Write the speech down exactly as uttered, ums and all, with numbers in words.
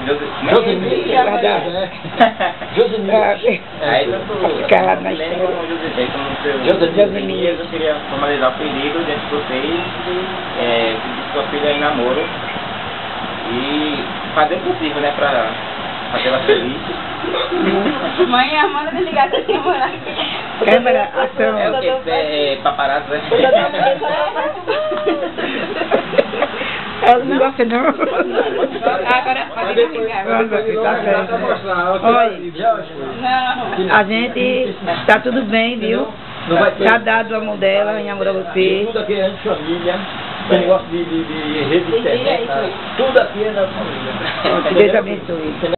Josenir. Josenir. Aí eu tô... Ficar lá na estrada. Josenir. Eu queria formalizar o pedido diante de vocês, é, pedir sua filha em namoro e fazer o possível, né, pra fazer ela feliz. Mãe, a manda desligar essa câmera. Câmera, ação. É o que? É paparazzo, né? Ela não gosta não. Agora pode desligar. Olha, a gente tá tudo bem, viu? Tá dado o amor dela, em amor a você. Tudo aqui é de família, esse negócio de, de, de rede de internet, tudo aqui é da família. Deus abençoe.